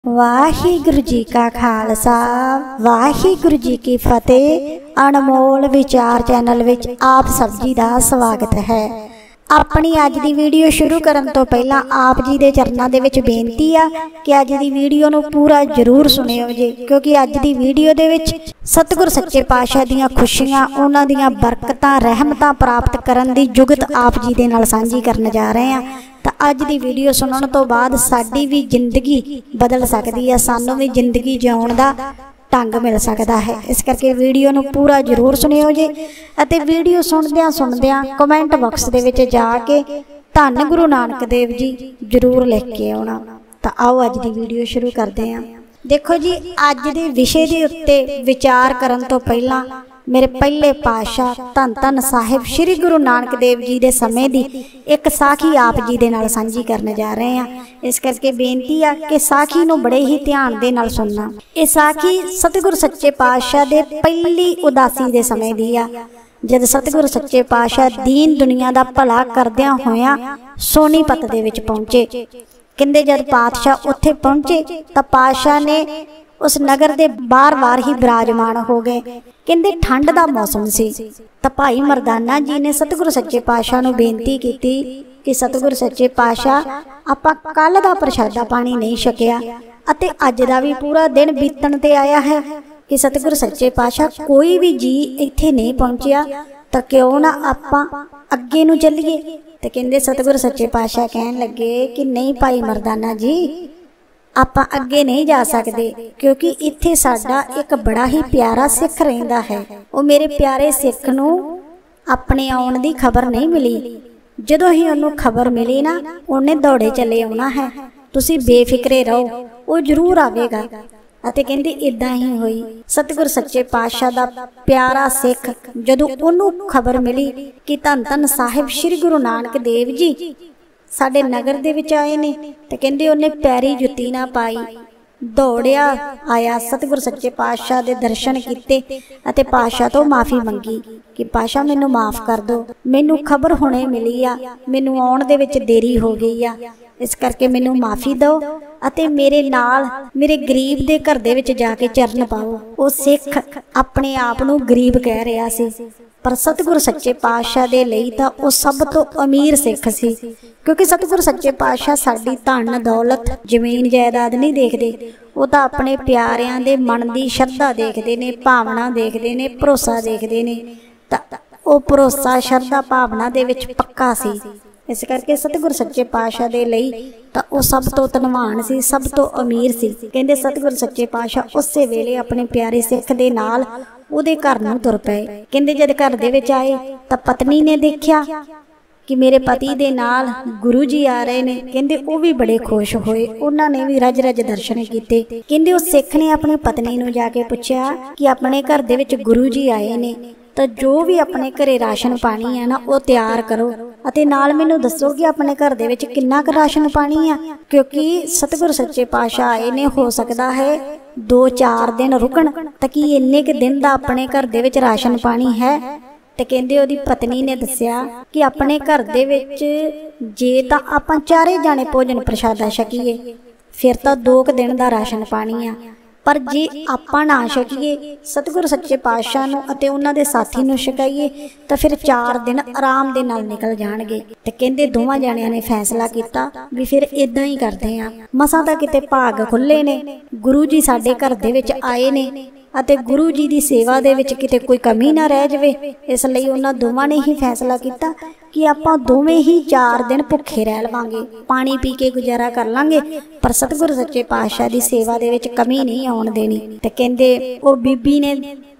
वाहिगुरु जी का खालसा वाहिगुरु जी की फतेह। अनमोल विचार चैनल विच आप सब जी का स्वागत है। अपनी अज की वीडियो शुरू करने तो पहला आप जी के चरणों के विच बेनती आ कि अज की वीडियो नूं पूरा जरूर सुनियो जी, क्योंकि अज की वीडियो दे विच सतगुर सच्चे पातशाह दीआं खुशियां, उन्हां दीआं बरकतां, रहमतां प्राप्त करन दी जुगत आप जी दे नाल सांझी करन जा रहे हैं। तो अज की वीडियो सुनने तो बाद साडी भी जिंदगी बदल सकती है, सानू भी जिंदगी जिउण दा ढंग मिल सकता है। इस करके वीडियो नूं पूरा जरूर सुनियो जी। अते वीडियो सुनदियां कमेंट बॉक्स दे विच जाके धन गुरु नानक देव जी जरूर लिख के आउणा। तो आओ अज की वीडियो शुरू करते हैं। देखो जी, अज दे विषय दे उत्ते विचार करन तो पहला मेरे पहले पातशाह धन धन साहिब श्री गुरु नानक देव जी के समय की एक साखी आप जी दे नाल सांझी करने जा रहे हैं। इस करके बेनती आ कि साखी नूं बड़े ही ध्यान दे नाल सुनना। ये साखी सतगुर सच्चे पातशाह दे पहली उदासी दे समय दी आ, जद सतगुर सच्चे पातशाह दीन दुनिया का भला करदियां होया सोनीपत दे विच पहुंचे। कहंदे जद पातशाह उत्थे पहुंचे तो पातशाह ने उस नगर दे बार बार ही विराजमान हो गए। कहंदे ठंड का मौसम सी तो भाई मरदाना जी ने सतगुर सच्चे पातशाह नूं बेनती की कि सतगुर सच्चे पातशाह आपां कल दा प्रशादा पानी नहीं छकिया अते अज दा भी पूरा दिन बीतण ते आया है कि सतगुर सच्चे पातशाह कोई भी जी इत्थे नहीं पहुंचिया, तो क्यों ना आपां अगे नूं चलीए। ते कहंदे सतगुर सच्चे पातशाह कहण लगे कि नहीं भाई मरदाना जी, आपां अगे नहीं जा सकते, क्योंकि इत्थे साडा एक बड़ा ही प्यारा सिख रहिंदा है। वो मेरे प्यारे सिख नूं अपने आउण दी खबर नहीं मिली। जदों ही उन्होंने खबर मिली ना, उन्हें दौड़े चले आउणा है, तुसीं बेफिक्रे रहो, वो जरूर आवेगा। अते कहंदे इदां ही होई। सतगुर सच्चे पातशाह दा प्यारा सिख जदों उन्होंने खबर मिली कि धन धन साहिब श्री गुरु नानक देव जी साडे नगर दे विच आए ने, ते कहंदे उन्हें पैरी जुत्ती ना पाई, दौड़िया आया सतगुर सच्चे पातशाह दे दर्शन कीते अते पातशाह तो माफ़ी मंगी कि पातशाह मैनू माफ़ कर दो, मैनू खबर हुणे मिली आ, मैनू आउण दे विच देरी हो गई आ, इस करके मैनू माफ़ी दो अते मेरे नाल मेरे गरीब दे घर दे विच जाके चरण पाओ। वो सिख अपने आप नू गरीब कह रहा सी, पर सतगुर सच्चे पातशाह दे लई तां वो सब तो अमीर सिख सी, क्योंकि सतगुर सच्चे पातशाह साडी धन दौलत जमीन जायदाद नहीं देखते, वो तो अपने प्यारियां दे मन की श्रद्धा देखते ने, भावना देखते ने, भरोसा देखते ने। वो भरोसा श्रद्धा भावना दे विच पक्का सी। इस करके सतगुर सच्चे पातशाह दे लई तां वो सब तो धनवान सी, सब तो अमीर सी। कहंदे सतगुर सच्चे पातशाह उसे वेले अपने प्यारे सिख दे नाल उहदे घर नूं तुर पए। कहंदे जद घर दे विच आए तां पत्नी ने देखिया कि मेरे पति दे नाल गुरु जी आ रहे ने। कहंदे वो भी बड़े खुश होए, उन्होंने भी रज रज दर्शन कीते। कहंदे उस सिख ने अपनी पत्नी नूं जाके पुछया कि अपने घर दे विच गुरु जी आए ने, तो जो भी अपने घरे राशन पानी है ना वो तैयार करो अते नाल मैनू दसो कि अपने घर दे विच किन्ना क राशन पानी आ, क्योंकि सतगुर सच्चे पातशाह आए ने, हो सकदा है 2-4 दिन रुकण, तां कि इन्ने क दिन दा अपने घर दे विच राशन पानी है। ते कहंदे ओदी पत्नी ने दस्सिया कि अपने घर दे विच जे तां आपां चारे जाने भोजन प्रशादा छकीए फिर तां 2 दिन दा राशन पानी आ, पर जे आपां ना छकीए सतगुर सच्चे पातशाह नूं अते उन्हां दे साथी नूं छकाईए तो फिर 4 दिन आराम दे नाल निकल जाणगे। ते कहंदे दोवां जणियां ने फैसला कीता भी फिर इदां ही करदे आ। मसां तां किते भाग खुल्ले ने, गुरु जी साडे घर दे विच आए ने अते गुरु जी दी सेवा दे विच किते कोई कमी ना रह जावे। इसलिए उन्हां दोवां ने ही फैसला किया कि आपां दोवें ही 4 दिन भुखे रह लवांगे, पानी पी के गुजारा कर लांगे, पर सतगुर सच्चे पातशाह दी सेवा दे विच कमी नहीं आउण देनी। ते कहंदे ओ बीबी ने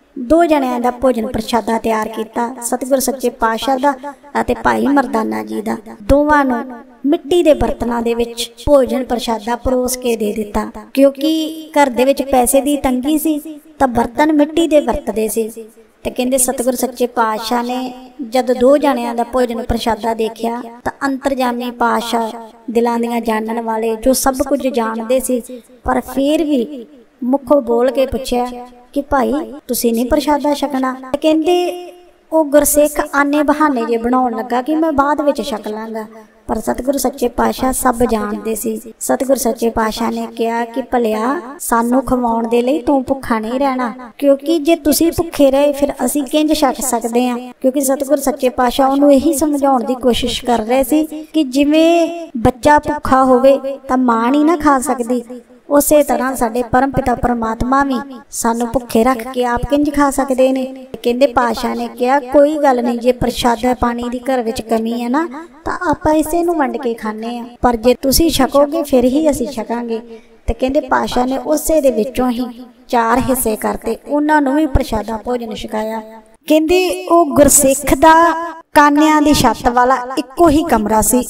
2 जणियां दा भोजन प्रशादा तैयार किया, सतगुर सच्चे पातशाह दा अते भाई मरदाना जी दा। दोवां नूं मिट्टी दे बर्तनां दे विच भोजन प्रशादा परोस के दे दिता, क्योंकि घर दे विच पैसे दी तंगी सी तां बर्तन मिट्टी दे वरतदे सी। ते कहंदे सतगुर सच्चे पातशाह ने जद 2 जणियां दा भोजन प्रशादा देखिया तां अंतरजामी पातशाह दिलां दियां जानन वाले जो सब कुछ जानदे सी, पर फिर भी मुखों बोल के पुछया कि भाई तुसीं नहीं प्रशादा छकना। कहंदे ਉਹ ਗੁਰਸਿੱਖ ਆਨੇ ਬਹਾਨੇ ਜੇ ਬਣਾਉਣ ਲੱਗਾ कि मैं बाद विच छक लांगा, पर सतगुरु सच्चे पातशाह सब जानते सी। सतगुरु सच्चे पातशाह ने कहा कि भलिया सानू खवाउण दे लई तू भुखा नहीं रहना, क्योंकि जे तुसी भुखे रहे फिर असीं किंज छक सकदे हां। क्योंकि सतगुरु सच्चे पातशाह उहनूं यही समझाउण दी कोशिश कर रहे सी कि जिवें बच्चा भुखा होवे तां मां नहीं ना खा सकदी, उसे तरह साडे परम पिता परमात्मा भी सानू भुखे रख के आप किंज खा सकते ने। कहंदे पातशाह ने कहा कोई गल नहीं, जे प्रशादा पानी दी घर विच कमी है ना तां आपां इसे नूं वंड के खाने आ, पर जे तुसीं छकोगे फिर ही असीं छकांगे। ते कहंदे पातशाह ने उसे दे विचों ही 4 हिस्से करते, उन्हां नूं भी प्रशादा भोजन छकाया। कहंदे ओ गुरसिख दा कानियां दी छत वाला इक्को ही कमरा सी,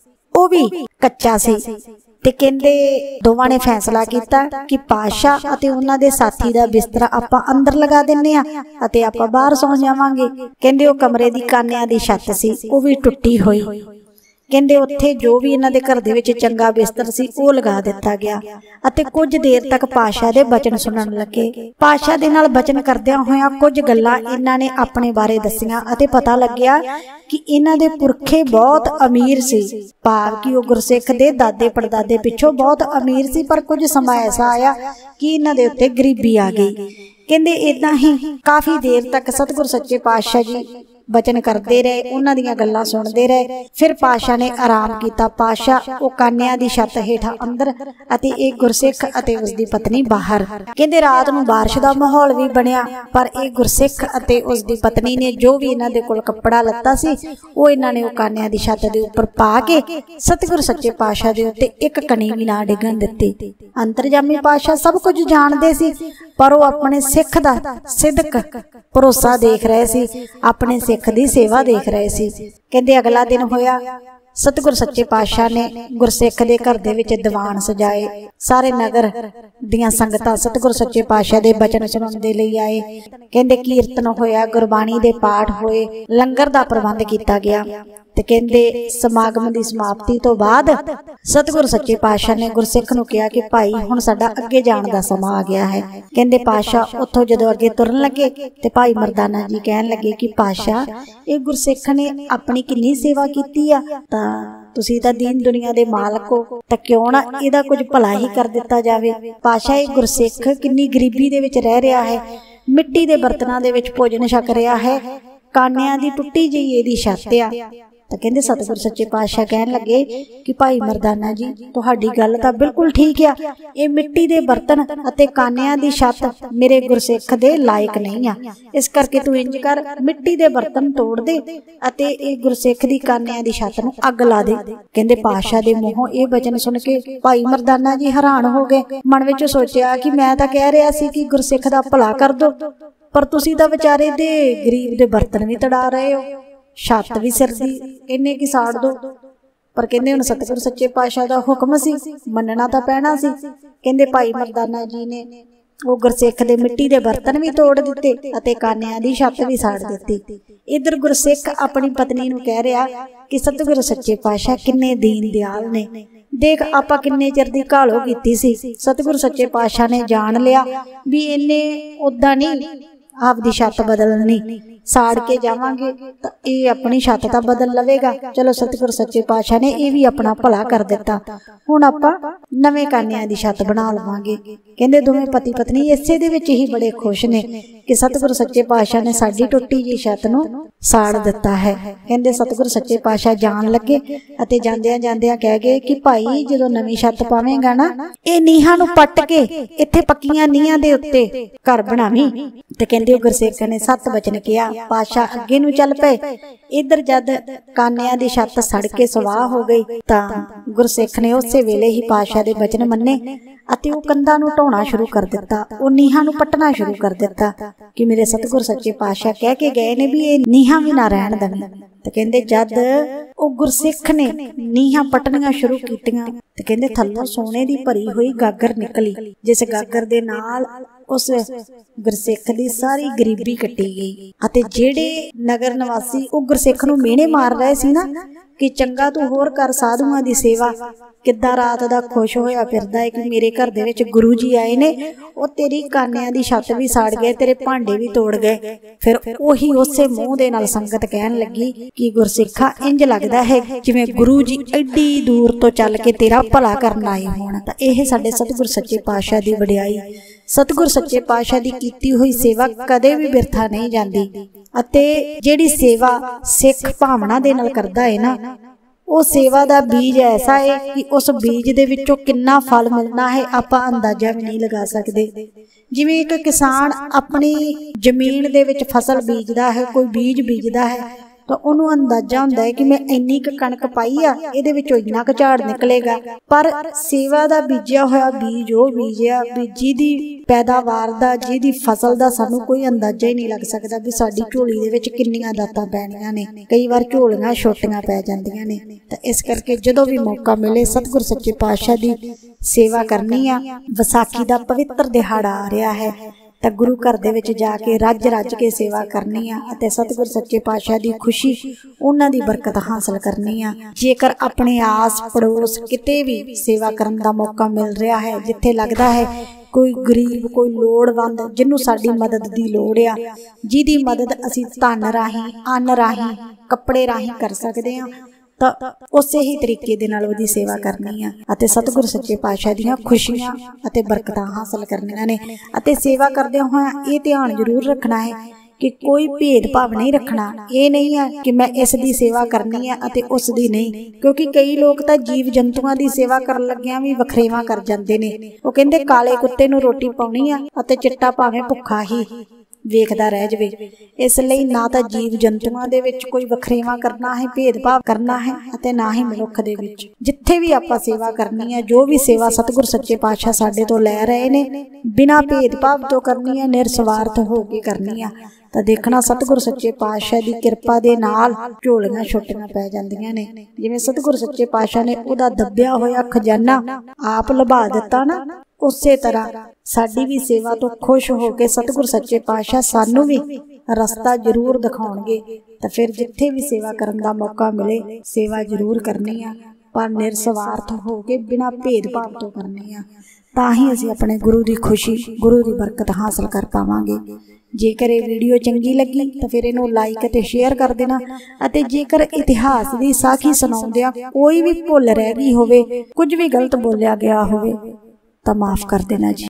ओ भी कच्चा सी। ते कहंदे दोवां ने फैसला किया कि पातशाह अते उन्हां दे साथी दा बिस्तरा आपां अंदर लगा दिंने आ अते आपां बाहर सौ जावांगे। कहंदे ओ कमरे दी कानियां दी छत सी, ओ भी टुट्टी होई। कहंदे उत्थे जो भी इन्हां दे घर दे विच चंगा बिस्तर सी ओ लगा दिता गया अते कुछ देर तक पातशाह दे बचन सुनन लगे। पातशाह दे नाल बचन करदियां होइयां कुछ गल्लां इन्हां ने अपने बारे दसियां अते पता लग्या कि इन्हां दे पुरखे बहुत अमीर सी, भाव कि ओ गुरसिख दे दादे पड़दादे पिछों बहुत अमीर सी, पर कुछ समा ऐसा आया कि इन्हां दे उत्ते गरीबी आ गई। कहंदे इदां ही काफी देर तक सतगुरु सच्चे पातशाह जी बचन करते रहे, उन्हां दीयां गल्लां सुनते रहे। फिर पातशाह ने आराम किया। पातशाह ओ कानियां दी छत हेठां अंदर अते एक गुरसिख अते उसदी पत्नी बाहर। कहंदे रात नूं बारिश दा माहौल भी बनिया, पर एक गुरसिख अते उसदी पत्नी ने जो भी इन्हां दे कोल कपड़ा लत्ता सी ओ इन्हां ने ओ कानियां दी छत दे उपर पा के सतगुरु सच्चे पातशाह दे उत्ते एक कणी भी ना डिगन दित्ती। अंतरजामी पातशाह सब कुछ जानदे सी, पर वो अपने सिख दा सिदक भरोसा देख रहे सी, अपने सिख दी सेवा देख रहे सी। कहंदे अगला दिन होया, सतगुरु सच्चे पातशाह ने गुरसिख दे घर दे विच दीवान सजाए। सारे नगर दियां संगतां सतगुरु सच्चे पातशाह दे बचन सुनन दे लई आए। कहंदे कीर्तन होया, गुरबाणी दे पाठ होए, लंगर दा प्रबंध कीता गया। ते कहंदे समागम दी समाप्ति तो बाद सतगुरु सच्चे पातशाह ने गुरसिख नूं कहा कि भाई हुण साडा अगे जाण दा समा आ गया है। कहंदे पातशाह उत्थों जदों अगे तुरन लगे ते भाई मरदाना जी कहन लगे कि पातशाह ये गुरसिख ने अपनी किन्नी सेवा कीती आ, तां तुसीं तां दीन दुनिया दे मालक हो, तां क्यों ना इहदा कुछ भला ही कर दिता जावे। पातशाह ये गुरसिख किन्नी गरीबी दे विच रह रिहा है, मिट्टी दे बर्तनां दे विच भोजन छक रिहा है, कानियां दी टुट्टी जी इहदी छत आ। तो कहंदे सतगुरु सच्चे पातशाह कहन लगे कि भाई मरदाना जी तुहाडी गल तां बिल्कुल ठीक आ, ये मिट्टी दे बर्तन अते कानियां दी छत मेरे गुरसिख दे लायक नहीं आ, इस करके तू इंज कर मिट्टी दे बर्तन तोड़ दे अते ये गुरसिख दी कानियां दी छत नूं अग ला दे। कहंदे पातशाह दे मूहों ये वचन सुन के भाई मरदाना जी हैरान हो गए। मन विच सोचिया कि मैं तां कह रिहा सी कि गुरसिख दा भला कर दो, पर तुसीं तां विचारे दे गरीब दे बर्तन भी तड़ा रहे हो, छत भी सिर दी इन्ने की साड़ दो। पर कहंदे हुण सतगुरु सच्चे पातशाह दा हुक्म सी, मनना तां पैना सी। कहंदे भाई मरदाना जी ने वो गुरसिख दे मिट्टी दे बर्तन भी तोड़ दिते अते कानियां दी छत भी साड़ दित्ती। इधर गुरसिख अपनी पत्नी नूं कह रिहा कि सतगुरु सच्चे पातशाह किन्ने दीन दयाल ने, देख आपां किन्ने चिर दी घालो कीती सी, सतगुरु सच्चे पातशाह ने जान लिया भी इन्ने उदां नहीं आपदी छत बदलनी, साड़ के जावांगे तो ये अपनी छत तां बदल लवेगा। चलो सतगुरु सच्चे पातशाह ने ये भी अपना भला कर दिता, हुण आपां नवें कानियां दी छत बना लवांगे। कहंदे दोवें पति पत्नी इसे दे विच ही बड़े खुश ने कि सतगुरु सच्चे पातशाह ने साडी टुट्टी जी छत नूं साड़ दिता है। कहंदे सतगुरु सच्चे पातशाह जान लगे अते जांदियां जांदियां कह गए कि भाई जदों नवीं छत पावेंगा ना ये नीहां नूं पट के इत्थे पक्कीआं नीहां दे उत्ते घर बनावी। ते कहंदे गुरसिख ने 7 वचन किया। पातशाह अगे नूं चल पे। इधर जद कानियां दी छत सड़ के सवाह हो गई तां गुरसिख ने उसे वेले ही पातशाह दे वचन मन्ने अते वो कंधां नूं ढाउणा शुरू कर दिता, वो नीहां नूं पटना शुरू कर दिता कि मेरे सतगुरु सच्चे पातशाह कह के गए ने भी ये नीहां भी ना रहण देण। ते कहंदे जद ओ गुरसिख ने नीहां पटनियां शुरू कीतियां ते कहंदे थल्लों सोने दी भरी हुई गागर निकली, जिस गागर दे नाल उस गुरसिख दी सारी गरीबी कट्टी गई अते जेड़े नगर निवासी वो गुरसिख नूं मेहणे मार रहे सी ना कि चंगा तू होर कर साधुआं दी सेवा, किद्दां रात दा खुश होया फिरदा है कि मेरे घर दे विच गुरु जी आए ने, ओ तेरी कानियां दी छत भी साड़ गए, तेरे भांडे भी तोड़ गए। फिर ओही उसे मुंह दे नाल संगत कहन लगी कि गुरसिखा इंज लगदा है जिवें गुरु जी एडी दूर तो चल के तेरा भला करन आए होण। तां इह साडे सतगुर सच्चे पातशाह दी वडियाई, सतगुर सच्चे पातशाह दी कीती हुई सेवा कदे भी बिरथा नहीं जांदी। अते जिहड़ी सेवा सिख भावना दे नाल करदा है ना, वो सेवा दा बीज ऐसा है कि उस बीज दे विचों कितना फल मिलना है आपां अंदाजा भी नहीं लगा सकदे। जिवें एक किसान अपनी जमीन दे विच फसल बीजदा है, कोई बीज बीजदा है, तो उन्होंने अंदाजा हुंदा है कि मैं इन्नी क कणक पाई आ, इहदे विचों इन्ना क झाड़ निकलेगा। पर सेवा दा बीजिया होया बीज ओ बीजिया भी जिहदी पैदावार दा, जिहदी फसल दा सानू कोई अंदाजा ही नहीं लग सकदा भी साडी झोली दे विच किन्नियां दातां पैणीਆਂ ने। कई बार झोलियां छोटियां पै जांदियां ने। तां इस करके जदों भी मौका मिले सतगुर सच्चे पातशाह दी सेवा करनी आ। विसाखी दा पवित्र दिहाड़ा आ रहा है, तो गुरु घर दे विच जाके रज रज के सेवा करनी आ अते सतगुर सच्चे पातशाह दी खुशी, उन्हां दी बरकत हासिल करनी आ। जेकर अपने आस पड़ोस किते भी सेवा करन दा मौका मिल रहा है, जिथे लगदा है कोई गरीब, कोई लोड़वंद जिन्नू साडी मदद दी लोड़ आ, जिहदी मदद असीं धन राहीं, अन्न राहीं, कपड़े राहीं कर सकदे आ, तो उसे ही तरीके दे नाल ओहदी सेवा करनी आ अते सतगुर सच्चे पातशाह दीयां खुशियां अते बरकतां हासिल करनियां ने। अते सेवा करदे होए ये ध्यान जरूर रखना है कि कोई भेदभाव नहीं रखना। ये नहीं है कि मैं इस दी सेवा करनी है अते उस दी नहीं, क्योंकि कई लोग तां जीव जंतुआं दी सेवा करन लग्गियां भी वखरेवा कर जांदे ने। वो कहंदे काले कुत्ते नूं रोटी पाउणी आ अते चिट्टा भावें भुक्खा ही वेखदा रह जावे। इसलिए ना तो जीव जंतुआं दे विच कोई वखरेवा करना है, भेदभाव करना है अते ना ही मनुख दे विच। जिथे भी आपां सेवा करनी है, जो भी सेवा सतगुर सच्चे पातशाह साडे तो लै रहे ने, बिना भेदभाव तो करनी है, निरस्वार्थ हो के करनी है। तो देखना सतगुर सच्चे पातशाह दी किरपा दे नाल झोलियां छोटियां पै जांदियां ने। जिवें सतगुर सच्चे पातशाह ने उहदा दब्बिया होया खजाना आप लभा दिता ना, उसे तरह साडी भी सेवा तो खुश होके सतगुर सच्चे पातशाह सानू भी रस्ता जरूर दिखाउणगे। तो फिर जिथे भी सेवा करन दा मौका मिले सेवा जरूर करनी आ, पर निरस्वार्थ होके बिना भेदभाव तो करनी आ। तां ही असीं अपने गुरु दी खुशी, गुरु दी बरकत हासिल कर पावांगे। जेकर ये वीडियो चंगी लगी तो फिर इनू लाइक ते शेयर कर देना। अते जेकर इतिहास दी साखी सुणाउंदिआं कोई भी भुल रह गई होवे, कुछ भी गलत बोलिया गया होवे, तो माफ कर देना जी।